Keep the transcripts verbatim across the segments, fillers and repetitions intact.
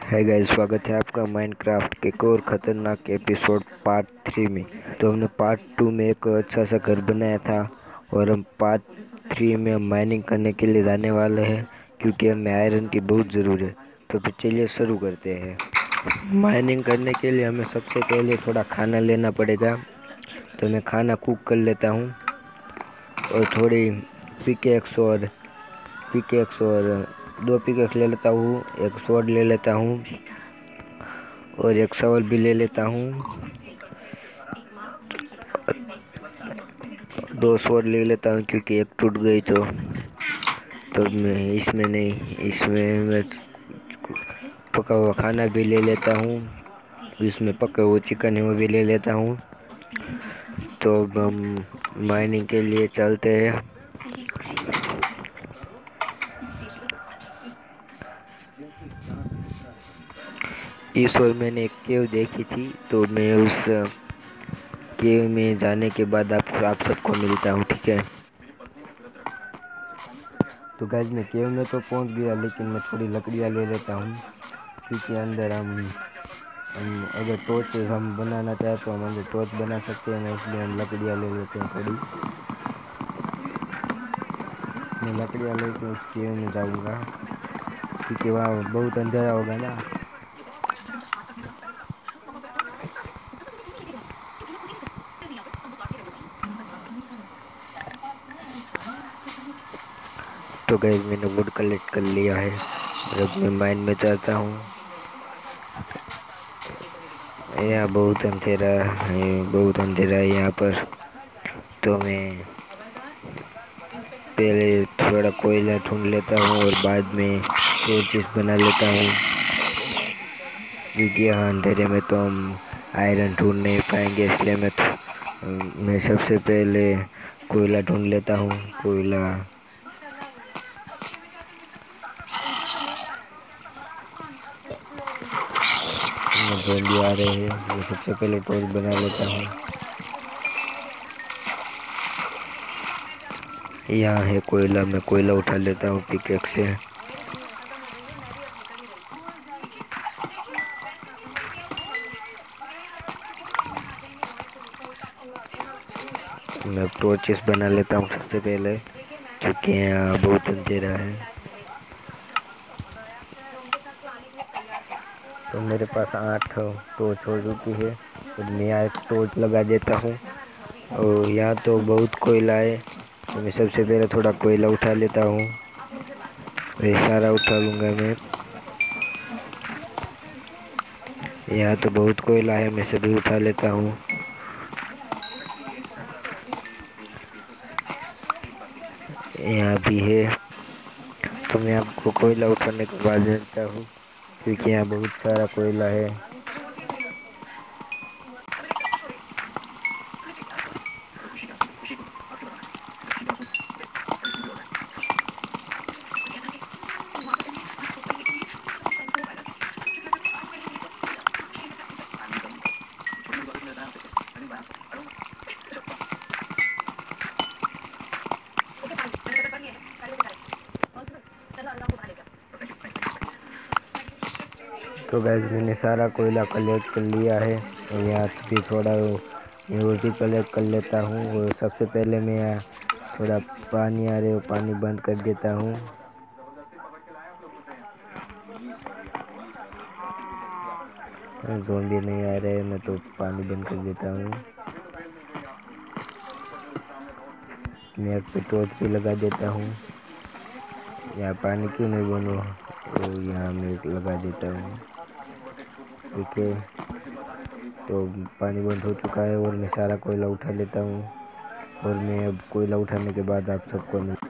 है गाइस, स्वागत है आपका माइनक्राफ्ट के एक और ख़तरनाक एपिसोड पार्ट थ्री में। तो हमने पार्ट टू में एक अच्छा सा घर बनाया था और हम पार्ट थ्री में हम माइनिंग करने के लिए जाने वाले हैं क्योंकि हमें आयरन की बहुत ज़रूरत है। तो फिर चलिए शुरू करते हैं। माइनिंग करने के लिए हमें सबसे पहले थोड़ा खाना लेना पड़ेगा, तो मैं खाना कुक कर लेता हूँ और थोड़ी पिकेक्स और पिकेक्स और दो पिकेक्स ले लेता हूँ, एक स्वॉर्ड ले लेता हूँ और एक शॉवल भी ले लेता हूँ। दो स्वॉर्ड ले लेता हूँ क्योंकि एक टूट गई तो तो मैं इसमें नहीं इसमें मैं पका हुआ खाना भी ले लेता हूँ, इसमें पका हुआ चिकन है वो भी ले लेता हूँ। तो अब हम माइनिंग के लिए चलते हैं। इस ओर मैंने एक केव देखी थी, तो मैं उस केव में जाने के बाद आपको आप सबको मिलता हूँ, ठीक है। तो गाइस मैं केव में तो पहुंच गया, लेकिन मैं थोड़ी लकड़ियाँ ले लेता हूँ क्योंकि अंदर हम हम अगर टॉर्च हम बनाना चाहें तो हम अंदर टॉर्च बना सकते हैं ना, इसलिए हम लकड़ियाँ ले लेते हैं थोड़ी। मैं लकड़ियाँ लेके उस केव में जाऊँगा क्योंकि वहाँ बहुत अंधेरा होगा ना। तो गाइस मैंने वुड कलेक्ट कर लिया है और अब मैं माइन में जाता हूँ। यहाँ बहुत अंधेरा है, बहुत अंधेरा है यहाँ पर। तो मैं पहले थोड़ा कोयला ढूंढ लेता हूँ और बाद में टॉर्चेस बना लेता हूँ क्योंकि यहाँ अंधेरे में तो हम आयरन ढूंढ नहीं पाएंगे, इसलिए मैं तो मैं सबसे पहले कोयला ढूंढ लेता हूँ। कोयला ज़ॉम्बी आ रहे हैं, मैं सबसे पहले टॉर्च बना लेता हूँ। यहाँ है कोयला, मैं कोयला उठा लेता हूँ पिकेक्स से। मैं टॉर्चेस बना लेता हूँ सबसे पहले क्योंकि यहाँ बहुत अंधेरा है। तो मेरे पास आठ टॉर्च हो चुकी है और मैं यहाँ एक टॉर्च लगा देता हूँ और यहाँ तो बहुत कोयला है, तो मैं सबसे पहले थोड़ा कोयला उठा लेता हूँ। ये सारा उठा लूँगा मैं। यहाँ तो बहुत कोयला है, मैं सभी उठा लेता हूँ। यहाँ भी है, तो मैं आपको कोयला उठाने के बाद देता हूँ क्योंकि यहाँ बहुत सारा कोयला है। तो गैस मैंने सारा कोयला कलेक्ट कर लिया है और यहाँ भी थोड़ा मैं वो भी कलेक्ट कर लेता हूँ। और सबसे पहले मैं यहाँ थोड़ा पानी आ रहे हो पानी बंद कर देता हूँ। ज़ॉम्बी नहीं आ रहे, मैं तो पानी बंद कर देता हूँ। मैं एक पे टॉर्च भी लगा देता हूँ। यहाँ पानी क्यों नहीं बंद हो, वो यहाँ मैं लगा देता हूँ, ठीक है। तो पानी बंद हो चुका है और मैं सारा कोयला उठा लेता हूँ और मैं अब कोयला उठाने के बाद आप सबको मिल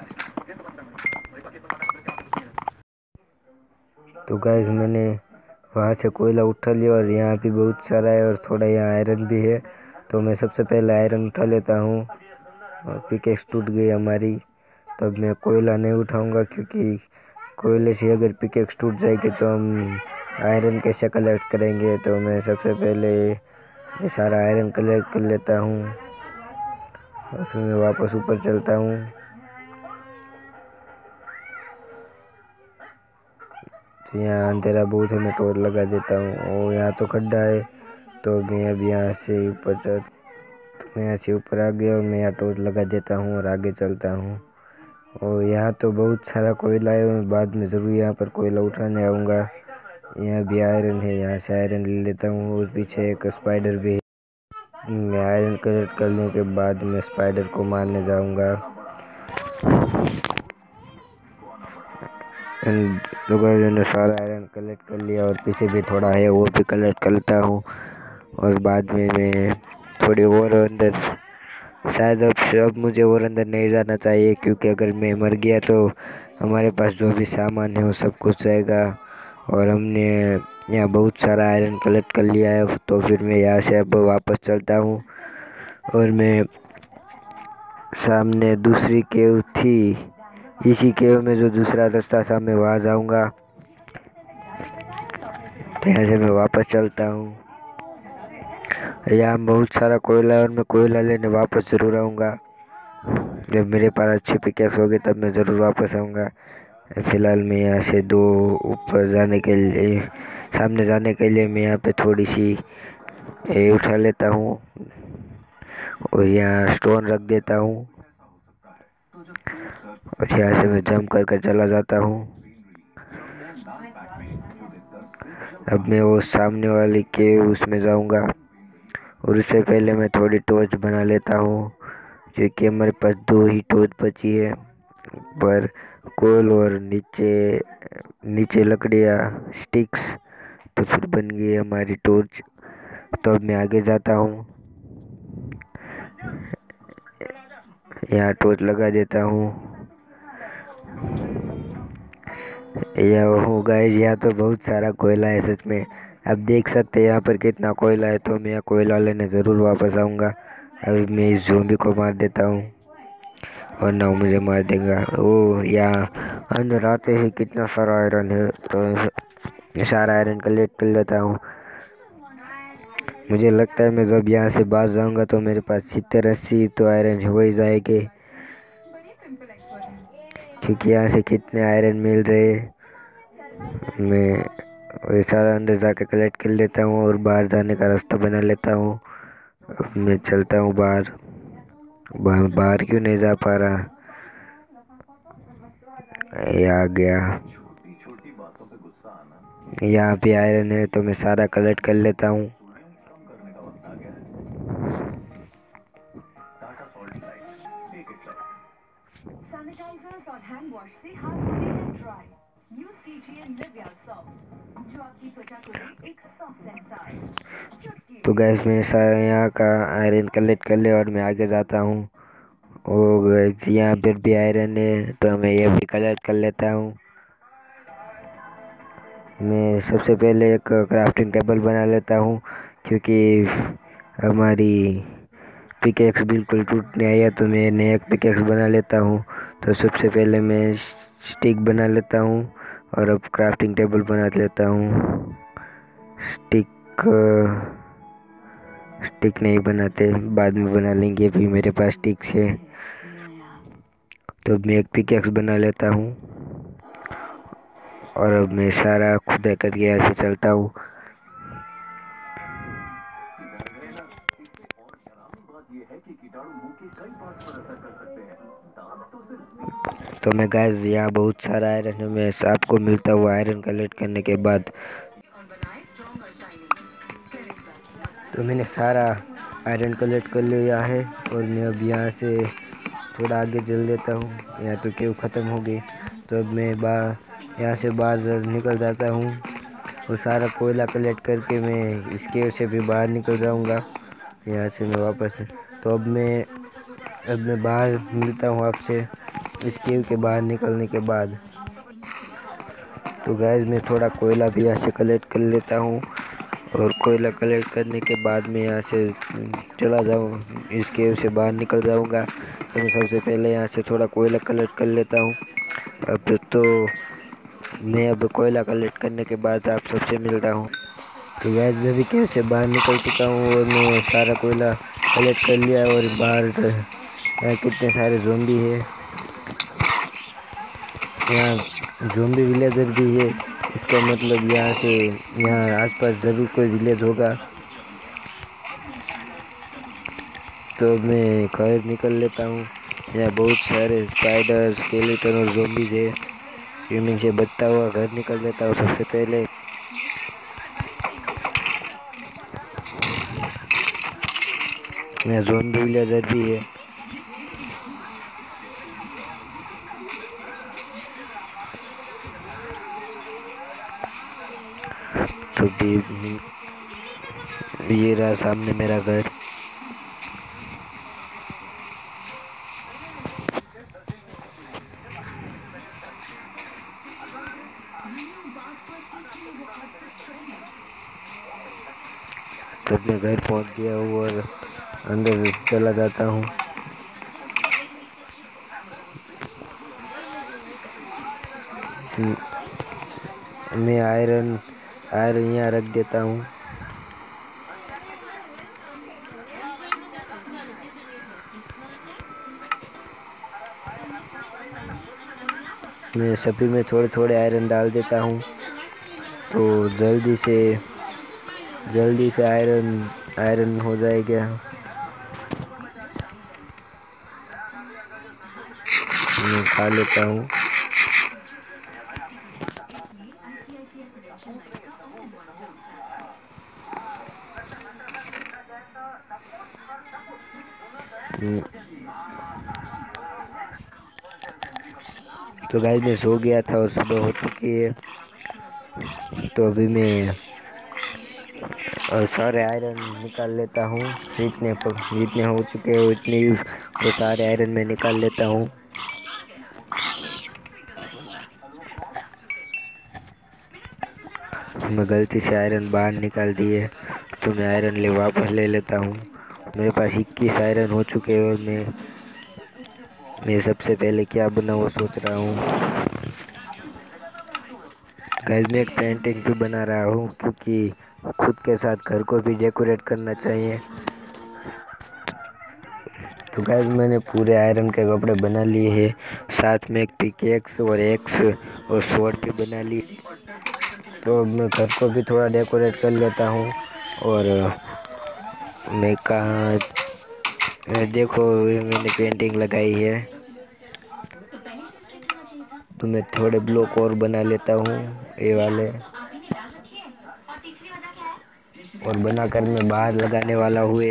तो गाइस मैंने वहाँ से कोयला उठा लिया और यहाँ भी बहुत सारा है और थोड़ा यहाँ आयरन भी है। तो मैं सबसे पहले आयरन उठा लेता हूँ और पिकेक्स टूट गई हमारी। तब मैं कोयला नहीं उठाऊंगा क्योंकि कोयले से अगर पिकेक्स टूट जाएगी तो हम आयरन कैसे कलेक्ट करेंगे। तो मैं सबसे पहले ये सारा आयरन कलेक्ट कर लेता हूँ और फिर मैं वापस ऊपर चलता हूँ। तो यहाँ अंधेरा बहुत है, मैं टॉर्च लगा देता हूँ और यहाँ तो खड्डा है। तो मैं अब यहाँ से ऊपर चल तो मैं यहाँ से ऊपर आ गया और मैं यहाँ टॉर्च लगा देता हूँ और आगे चलता हूँ। और यहाँ तो बहुत सारा कोयला है, मैं बाद में ज़रूर यहाँ पर कोयला उठाने आऊँगा। यहाँ भी आयरन है, यहाँ से आयरन ले लेता हूँ और पीछे एक स्पाइडर भी है। मैं आयरन कलेक्ट करने के बाद मैं स्पाइडर को मारने जाऊँगा। लोगों ने सारा आयरन कलेक्ट कर लिया और पीछे भी थोड़ा है वो भी कलेक्ट करता हूँ और बाद में मैं थोड़ी और अंदर शायद अब से अब मुझे और अंदर नहीं जाना चाहिए क्योंकि अगर मैं मर गया तो हमारे पास जो भी सामान है वो सब कुछ जाएगा। और हमने यहाँ बहुत सारा आयरन कलेक्ट कर लिया है। तो फिर मैं यहाँ से अब वापस चलता हूँ और मैं सामने दूसरी केव थी, इसी केव में जो दूसरा रास्ता था मैं वहाँ जाऊँगा। तो यहाँ से मैं वापस चलता हूँ। यहाँ बहुत सारा कोयला है और मैं कोयला लेने वापस ज़रूर आऊँगा। जब मेरे पास अच्छी पिकेक्स होगी तब मैं ज़रूर वापस आऊँगा। फ़िलहाल मैं यहाँ से दो ऊपर जाने के लिए सामने जाने के लिए मैं यहाँ पे थोड़ी सी ये उठा लेता हूँ और यहाँ स्टोन रख देता हूँ और यहाँ से मैं जंप कर कर चला जाता हूँ। अब मैं वो सामने वाली के उसमें जाऊँगा और उससे पहले मैं थोड़ी टॉर्च बना लेता हूँ क्योंकि हमारे पास दो ही टॉर्च बची है। पर कोल और नीचे नीचे लकड़ियाँ स्टिक्स, तो फिर बन गई हमारी टॉर्च। तो अब मैं आगे जाता हूँ, यहाँ टॉर्च लगा देता हूँ। यह हो गाइस, यहाँ तो बहुत सारा कोयला है सच में, आप देख सकते हैं यहाँ पर कितना कोयला है। तो मैं यहाँ कोयला लेने ज़रूर वापस आऊँगा। अभी मैं इस ज़ोंबी को मार देता हूँ और ना मुझे मार देगा। ओ यहाँ अंदर आते ही कितना सारा आयरन है, तो सारा आयरन कलेक्ट कर लेता हूँ। मुझे लगता है मैं जब यहाँ से बाहर जाऊँगा तो मेरे पास सत्तर अस्सी तो आयरन हो ही जाएंगे क्योंकि यहाँ से कितने आयरन मिल रहे हैं। मैं वही सारा अंदर जाके कलेक्ट कर लेता हूँ और बाहर जाने का रास्ता बना लेता हूँ। अब मैं चलता हूँ बाहर। बाहर बाहर क्यों नहीं जा पा रहा, ये आ गया। यहाँ पे आयरन है तो मैं सारा कलेक्ट कर लेता हूँ। तो गैस मैंने सारा यहाँ का आयरन कलेक्ट कर लिया और मैं आगे जाता हूँ। और यहाँ पर भी आयरन है तो मैं ये भी कलेक्ट कर लेता हूँ। मैं सबसे पहले एक क्राफ्टिंग टेबल बना लेता हूँ क्योंकि हमारी पिकेक्स बिल्कुल टूटने आई है। तो मैं नया पिकेक्स बना लेता हूँ। तो सबसे पहले मैं स्टिक बना लेता हूँ और अब क्राफ्टिंग टेबल बना लेता हूँ। स्टिक स्टिक नहीं बनाते, बाद में बना लेंगे, अभी मेरे पास स्टिक्स है। तो अब मैं एक पिकेक्स बना लेता हूँ और अब मैं सारा खुदा करके यहाँ से चलता हूँ। तो मैं गैस यहाँ बहुत सारा आयरन है, मैं आपको मिलता हुआ आयरन कलेक्ट करने के बाद। तो मैंने सारा आयरन कलेक्ट कर लिया है और मैं अब यहाँ से थोड़ा आगे चल देता हूँ। यहाँ तो केव ख़त्म हो गई। तो अब मैं बाहर यहाँ से बाहर निकल जाता हूँ और सारा कोयला कलेक्ट करके मैं इस केव से भी बाहर निकल जाऊँगा। यहाँ से मैं वापस तो अब मैं अब मैं बाहर मिलता हूँ आपसे इस केव के बाहर निकलने के बाद। तो गैस मैं थोड़ा कोयला भी यहाँ से कलेक्ट कर लेता हूँ, और कोयला कलेक्ट करने के बाद मैं यहाँ से चला जाऊँ, इस केव से बाहर निकल जाऊँगा। तो मैं सबसे पहले यहाँ से थोड़ा कोयला कलेक्ट कर लेता हूँ। अब तो मैं अब कोयला कलेक्ट करने के बाद आप सबसे मिलता हूँ। तो गैस मैं भी केव से बाहर निकल चुका हूँ और मैं सारा कोयला कलेक्ट कर लिया है। और बाहर यहाँ कितने सारे ज़ोंबी है, यहाँ ज़ोंबी विलेजर भी है। इसका मतलब यहाँ से यहाँ आसपास ज़रूर कोई विलेज होगा। तो मैं घर निकल लेता हूँ। यहाँ बहुत सारे स्पाइडर, स्केलेटन और ज़ोंबीज है। इनमें से बचता हुआ घर निकल लेता हूँ सबसे पहले। यहाँ ज़ोंबी विलेजर भी है। तो भी ये रहा सामने मेरा घर। तब मैं घर पहुंच गया हूँ और अंदर चला जाता हूँ। मैं आयरन आयरन यहाँ रख देता हूँ। मैं सभी में थोड़े थोड़े आयरन डाल देता हूँ, तो जल्दी से जल्दी से आयरन आयरन हो जाएगा। मैं खा लेता हूँ। तो गाइस मैं सो गया था और सुबह हो चुकी है। तो अभी मैं और सारे आयरन निकाल लेता हूँ। जितने जितने हो चुके हैं उतने वो सारे आयरन मैं निकाल लेता हूँ। मैं गलती से आयरन बाहर निकाल दिए, तो मैं आयरन ले वापस ले लेता हूँ। मेरे पास इक्कीस आयरन हो चुके हैं और मैं मैं सबसे पहले क्या बनाऊँ सोच रहा हूँ। गाइस मैं एक पेंटिंग भी बना रहा हूँ, क्योंकि खुद के साथ घर को भी डेकोरेट करना चाहिए। तो गाइस मैंने पूरे आयरन के कपड़े बना लिए हैं, साथ में एक पिकेक्स और एक्स और स्वॉर्ड भी बना ली। तो मैं घर को भी थोड़ा डेकोरेट कर लेता हूँ। और मैं कहाँ देखो मैंने पेंटिंग लगाई है, तो मैं थोड़े ब्लॉक और बना लेता हूँ ये वाले, और बनाकर मैं बाहर लगाने वाला हुए।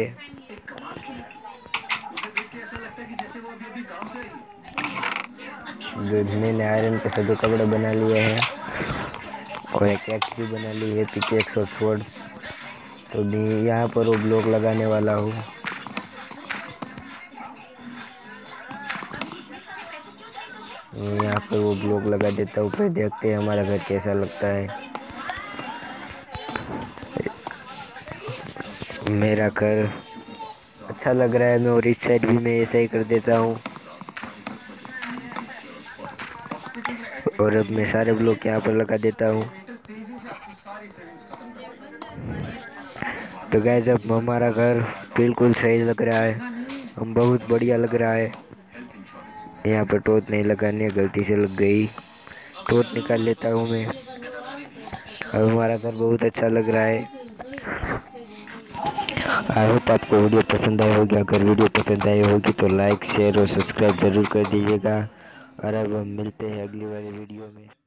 मैंने आयरन के सभी कपड़े बना लिए हैं और एक एक्स भी बना ली है, पिकेक्स और स्वॉर्ड। तो मैं यहाँ पर वो ब्लॉक लगाने वाला हूँ। यहाँ पर वो ब्लॉक लगा देता हूँ, फिर देखते हैं हमारा घर कैसा लगता है। मेरा घर अच्छा लग रहा है। मैं और इस साइड भी मैं ऐसा ही कर देता हूँ। और अब मैं सारे ब्लॉक यहाँ पर लगा देता हूँ। तो गाइस अब हमारा घर बिल्कुल सही लग रहा है, हम बहुत बढ़िया लग रहा है। यहाँ पर टोर्च नहीं लगानी है, गलती से लग गई। टोर्च निकाल लेता हूँ मैं। अब हमारा घर बहुत अच्छा लग रहा है। आई होप आपको वीडियो पसंद आई होगी। अगर वीडियो पसंद आई होगी तो लाइक शेयर और सब्सक्राइब जरूर कर दीजिएगा। और अब हम मिलते हैं अगली वाली वीडियो में।